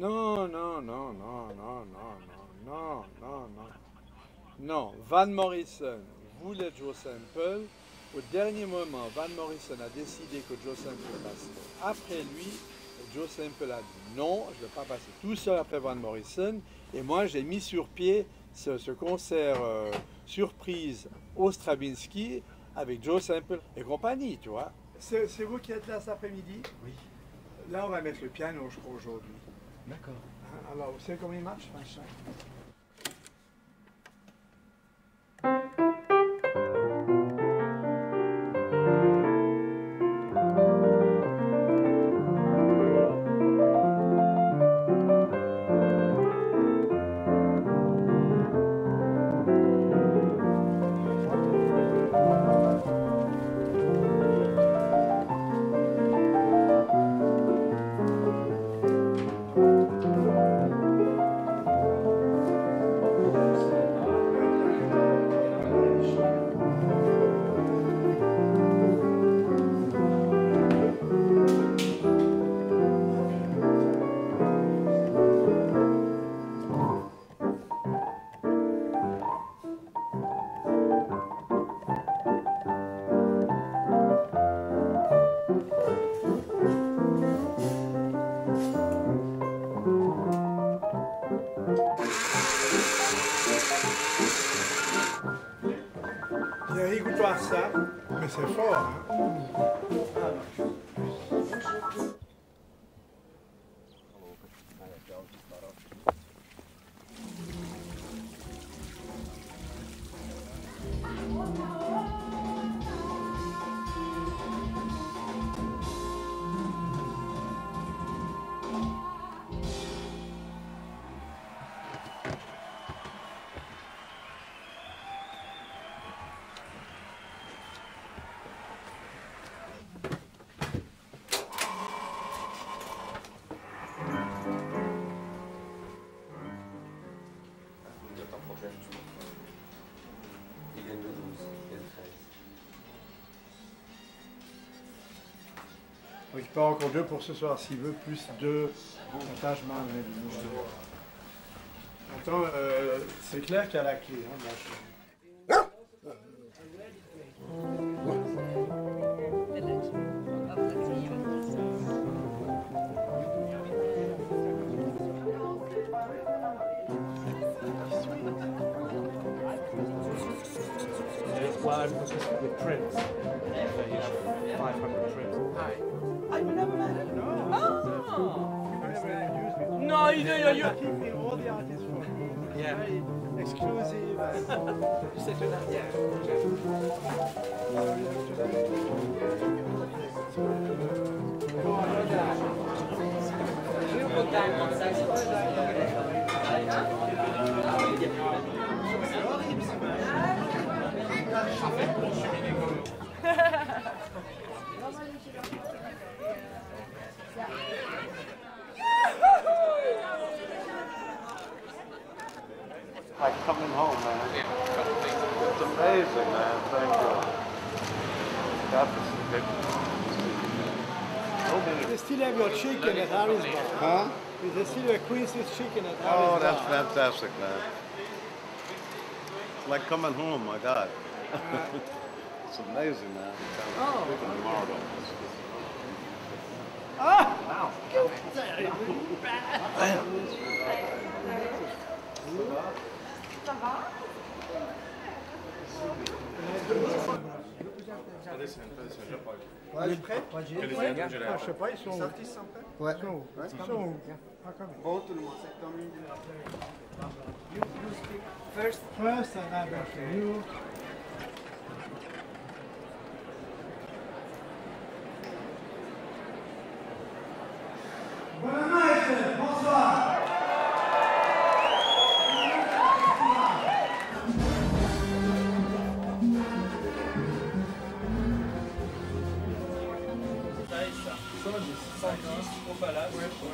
Non, non, non, non, non, non, non, non, non, non. Non, Van Morrison voulait Joe Sample. Au dernier moment, Van Morrison a décidé que Joe Sample passerait après lui. Et Joe Sample a dit non, je ne veux pas passer tout seul après Van Morrison. Et moi, j'ai mis sur pied ce concert surprise au Stravinsky avec Joe Sample et compagnie, tu vois. C'est vous qui êtes là cet après-midi? Oui. Là, on va mettre le piano, je crois, aujourd'hui. D'accord. Alors, vous savez comment il marche, machin? Écoute voir ça, mais c'est fort, hein? Donc il peut avoir encore 2 pour ce soir s'il veut, plus 2 attachements. Attends, c'est clair qu'il y a la clé. Hein, with prints. You have 500 prints. Hi. I never met him. No. No, you didn't. You keeping all the artists for me. Yeah. Very exclusive. You said to that? Yeah. Like coming home, man. It's amazing, man. Thank you. God, this is good. They still have your chicken at Harry's bar. Huh? They still have Queen's chicken at Harry's Oh, bar. that's fantastic, man. It's like coming home, my God. It's amazing, man. Oh. Leaving tomorrow, though. Ah! Wow. Ça va? Ouais, prêt? Je sais pas, ils sont où? Ouais. Ils sont où? Ils sont où? Bon, tout le monde, c'est comme une. You speak first. First, and I'm after you. Bonsoir. Au palace.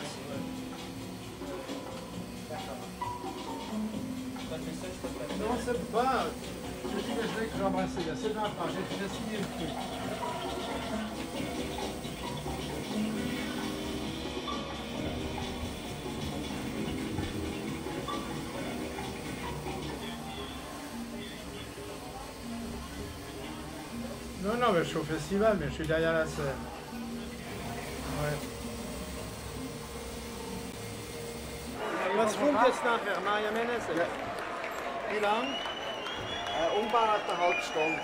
Non, c'est pas. Je dis que je vais que j'embrasser là. C'est dans le temps. J'ai signé le truc. Non, non, mais je suis au festival, mais je suis derrière la scène. Ouais. Was kommt jetzt nachher? Maja Menes? Wie lang? Ungefähr eine halbe Stunde.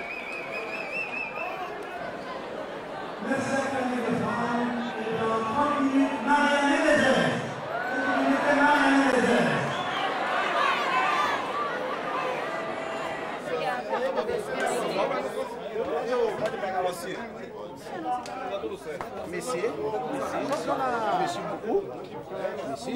Merci. Merci beaucoup. Merci.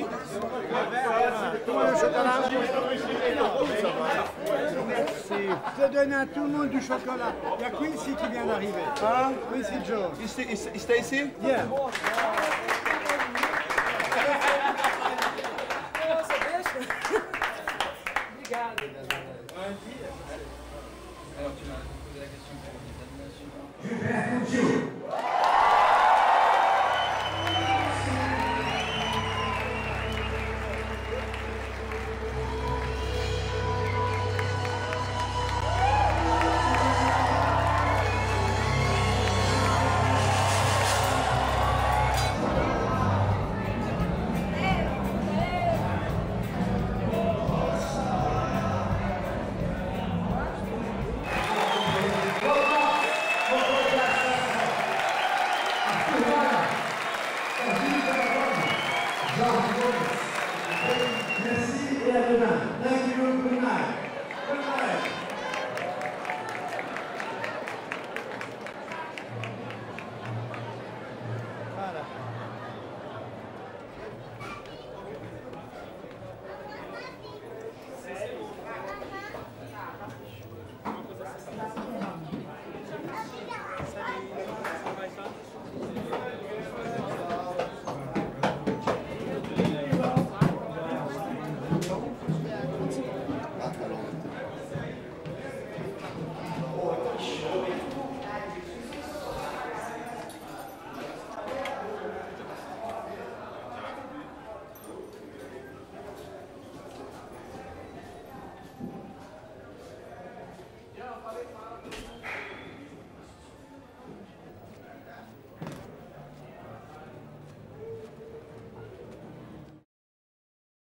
Merci. Je donne à tout le monde du chocolat. Il y a Quincy qui vient d'arriver. Hein? Quincy Jones. Il stay ici? Yeah. Alors, tu m'as posé la question pour les animations.